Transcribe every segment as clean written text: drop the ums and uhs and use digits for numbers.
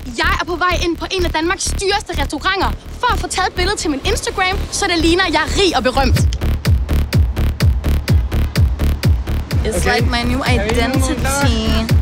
Jeg er på vej ind på en af Danmarks dyreste restauranter for at få taget et billede til min Instagram, så det ligner, at jeg er rig og berømt. It's like my new identity.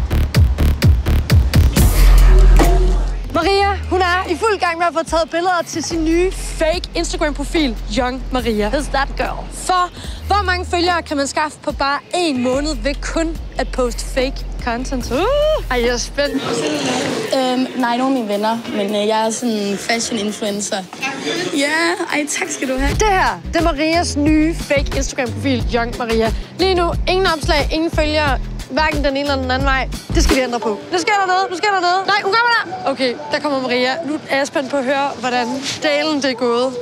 Maria, hun er i fuld gang med at få taget billeder til sin nye fake Instagram-profil, Young Maria. Who's that girl? For hvor mange følgere kan man skaffe på bare 1 måned ved kun at poste fake content? Ej, jeg er spændt. Nej, nogle af mine venner, men jeg er sådan en fashion-influencer. Ja, tak skal du have. Det her, det er Marias nye fake Instagram-profil, Young Maria. Lige nu, ingen opslag, ingen følgere. Hverken den ene eller den anden vej. Det skal vi ændre på. Nu sker der noget. Nej, hun kommer der. Okay, der kommer Maria. Nu er jeg spændt på at høre, hvordan dalen det er gået.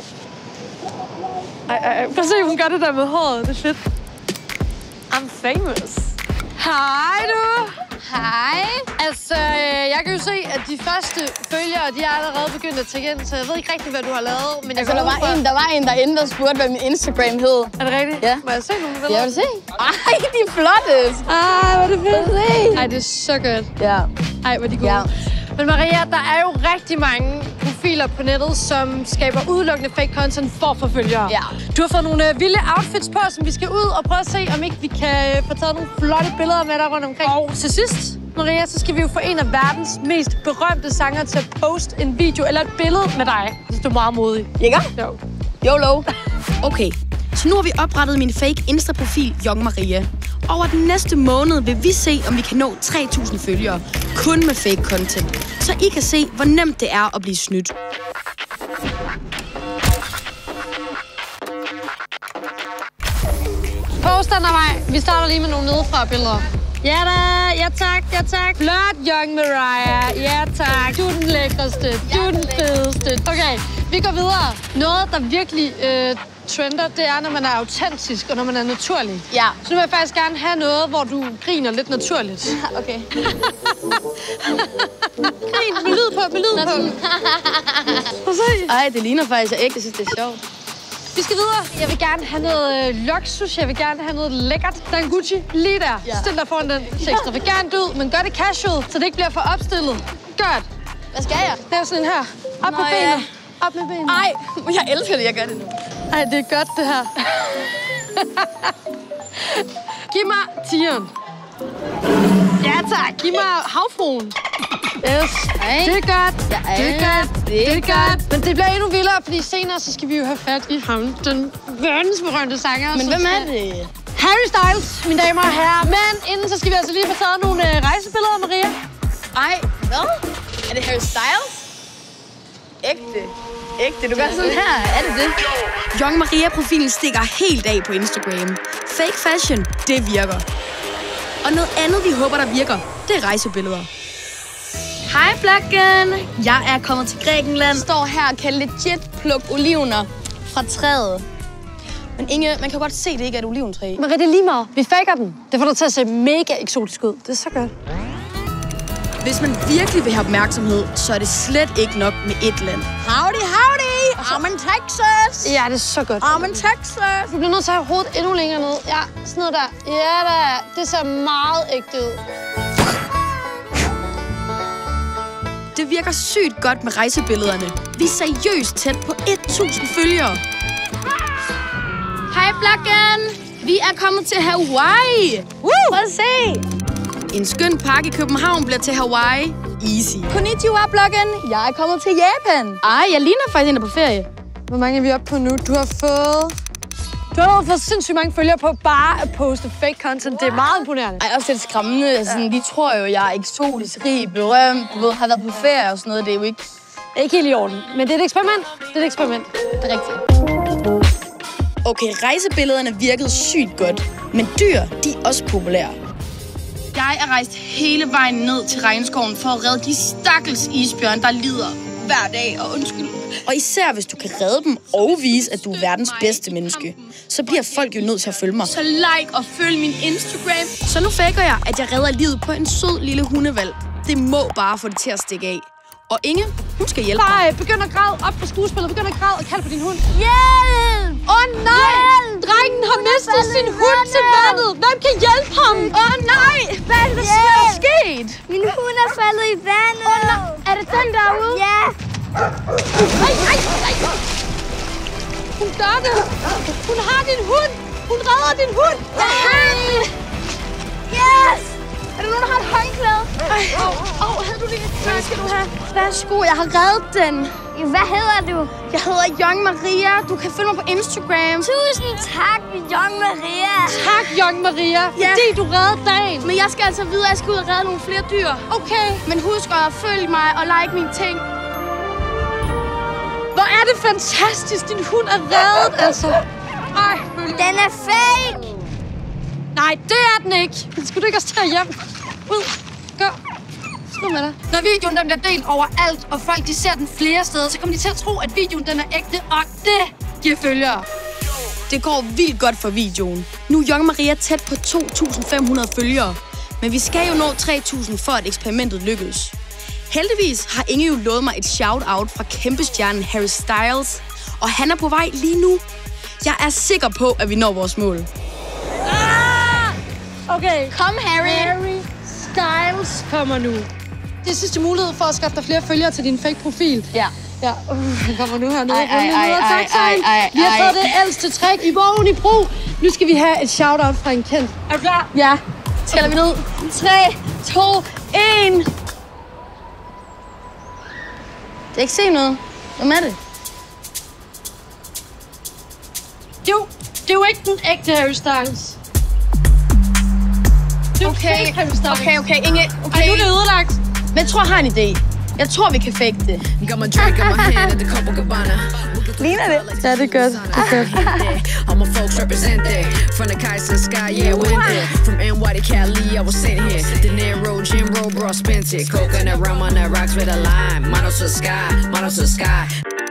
Ej. Prøv at se, hun gør det der med håret. Det er fedt. I'm famous. Hej du. Hej. Altså, jeg kan jo se, at de første følgere, de er allerede begyndt at tjekke ind, så jeg ved ikke rigtig, hvad du har lavet. Men altså, der var en derinde, der spurgte, hvad min Instagram hed. Er det rigtigt? Ja. Må jeg se nogle billeder? Jeg vil se. Ej, de er flotte. Ej, hvor er det fedt. Se. Ej, det er så godt. Ja. Ej, hvor er de gode. Ja. Men Maria, der er jo rigtig mange profiler på nettet, som skaber udelukkende fake content for at få følgere. Ja. Du har fået nogle vilde outfits på, som vi skal ud og prøve at se, om ikke vi kan få taget nogle flotte billeder med dig rundt omkring. Og til sidst, Maria, så skal vi jo få en af verdens mest berømte sanger til at poste en video eller et billede med dig. Så du er meget modig. Ikke? Jo. YOLO. Okay, så nu har vi oprettet min fake Insta-profil, Young Maria. Over den næste måned vil vi se, om vi kan nå 3.000 følgere, kun med fake content. Så I kan se, hvor nemt det er at blive snydt. Post den af mig. Vi starter lige med nogle nedefra billeder. Ja da, ja tak. Flot, Young Maria. Ja tak. Du er den lækreste. Du er den fedeste. Okay, vi går videre. Noget, der virkelig trender, det er, når man er autentisk og når man er naturlig. Ja. Så nu vil jeg faktisk gerne have noget, hvor du griner lidt naturligt. Okay. Grin med lyd på, Prøv at se. Ej, det ligner faktisk, jeg ikke synes, det er sjovt. Vi skal videre. Jeg vil gerne have noget luksus. Jeg vil gerne have noget lækkert. Der er en Gucci lige der. Ja. Stil dig foran den. Se ekstravagant ud, men gør det casual, så det ikke bliver for opstillet. Godt. Hvad skal jeg? Lav sådan en her. Op med benene. Ja. Op med benene. Ej, jeg elsker det, jeg gør det nu. Ej, det er godt, det her. Giv mig tieren. Ja, tak. Giv mig havfruen. Yes. Ej. Det er godt. Det er godt. Men det bliver endnu vildere, fordi senere så skal vi jo have fat i ham, den verdensberømte sanger. Men hvem er det? Harry Styles, mine damer og herrer. Men inden så skal vi altså lige få taget nogle rejsebilleder, Maria. Ej, hvad? Er det Harry Styles? Ægte. Du gør sådan her. Er det det? Young Maria-profilen stikker helt af på Instagram. Fake fashion, det virker. Og noget andet, vi håber, der virker, det er rejsebilleder. Hej, Blacken! Jeg er kommet til Grækenland. Står her og kan legit plukke olivener fra træet. Men Inge, man kan godt se, det ikke er et oliventræ. Maria, det er lige meget. Vi faker den. Det får dig til at se mega eksotisk ud. Det er så godt. Hvis man virkelig vil have opmærksomhed, så er det slet ikke nok med et land. Howdy! I'm in Texas! Ja, det er så godt. I'm in Texas! Du bliver nødt til at have hovedet endnu længere ned. Ja, sådan noget der. Ja da, det ser meget ægte ud. Det virker sygt godt med rejsebillederne. Vi er seriøst tæt på 1.000 følgere. Hej, Blacken! Vi er kommet til Hawaii! Woo! Prøv at se! En skøn park i København bliver til Hawaii. Easy. Konnichiwa, Blacken! Jeg er kommet til Japan. Ej, jeg ligner faktisk en, der er på ferie. Hvor mange er vi oppe på nu? Du har fået sindssygt mange følgere på bare at poste fake content. Det er meget imponerende. Ej, også lidt skræmmende. Ja. Sådan, de tror jo, jeg er eksotisk, rig, berømt, du ved, har været på ferie og sådan noget. Det er jo ikke... Det er ikke helt i orden, men det er et eksperiment. Det er rigtigt. Okay, rejsebillederne virkede sygt godt, men dyr, de er også populære. Jeg er rejst hele vejen ned til regnskoven for at redde de stakkels isbjørn, der lider hver dag, og undskyld. Og især hvis du kan redde dem og vise, at du er verdens bedste menneske, så bliver folk jo nødt til at følge mig. Så like og følg min Instagram. Så nu faker jeg, at jeg redder livet på en sød lille hundehvalg. Det må bare få det til at stikke af. Og Inge, hun skal hjælpe mig. Nej, begynd at græde op på skuespillet. Begynd at græde og kald på din hund. Hjælp! Åh, nej! Drengen har mistet sin hund til vandet. Hvem kan hjælpe ham? Nej! Hvad er det, der er sket? Min hund er faldet i vandet. Er det den derude? Ja. Nej. Hun gør det. Hun har din hund. Hun redder din hund. Jeg har den. Yes! Er der nogen, der har et håndklæde? Havde du lige et tør, skal du have? Værsgo, jeg har reddet den. Hvad hedder du? Jeg hedder Young Maria. Du kan følge mig på Instagram. Tusind tak, Young Maria. Tak, Young Maria, fordi du reddede dagen. Men jeg skal altså videre, at jeg skal ud og redde nogle flere dyr. Okay. Men husk at følge mig og like mine ting. Hvor er det fantastisk, din hund er reddet, altså. Den er fake. Nej, det er den ikke. Skal du ikke også tage hjem? Ud. Gør. Slå med dig. Når videoen den bliver delt overalt, og folk de ser den flere steder, så kommer de til at tro, at videoen den er ægte, og det giver følgere. Det går vildt godt for videoen. Nu er Young Maria tæt på 2.500 følgere. Men vi skal jo nå 3.000 for at eksperimentet lykkes. Heldigvis har Inge jo lovet mig et shout-out fra kæmpestjernen Harry Styles. Og han er på vej lige nu. Jeg er sikker på, at vi når vores mål. Okay. Kom, Harry. Harry Styles kommer nu. Det er sidste mulighed for at skaffe dig flere følgere til din fake-profil. Ja. Ja, han kommer nu hernede. Ej. Vi har fået det ældste trick i vogn i brug. Nu skal vi have et shout-out fra en kendt. Er du klar? Ja. Tæller vi ned. 3, 2, 1. Det er ikke se noget. Hvem er det? Det er jo ikke den ægte Harry Styles. Det er fake Harry Styles. Okay, Inge. Okay. Ej, nu er det ødelagt. Men jeg tror, jeg har en idé. Jeg tror, vi kan fake det. Ligner det? Ja, det er godt. Det er godt. All my folks represent that. From the Kaiser sky, yeah, went there. From NY to Cali, I was sent here. De Niro, Jim Rowe, bro, spent it. Coconut rum on the rocks with a lime. Model to the sky, model to the sky.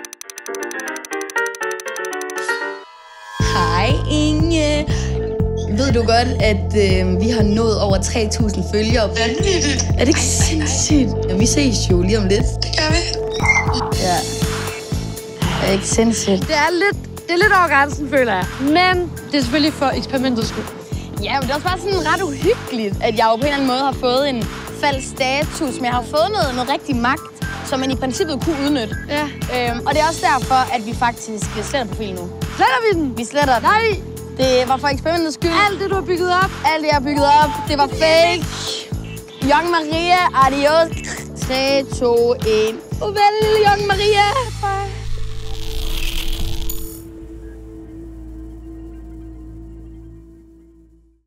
Hej, Inge. Ved du godt, at vi har nået over 3.000 følgere? Vanvittigt. Er det ikke sindssygt? Ja, vi ses jo lige om lidt. Det gør vi. Ja. Det er ikke sindssygt. Det er lidt over grænsen, føler jeg. Men det er selvfølgelig for eksperimentets skyld. Ja, men det er også bare sådan ret uhyggeligt, at jeg jo på en eller anden måde har fået en falsk status, men jeg har fået noget rigtig magt, som man i princippet kunne udnytte. Ja. Og det er også derfor, at vi faktisk sletter profilen nu. Sletter vi den? Vi sletter den. Nej! Det var for eksperimentets skyld. Alt det, du har bygget op. Alt det, jeg har bygget op, det var fake. Young Maria, adios. 3, 2, 1. Farvel, Young Maria. Bye.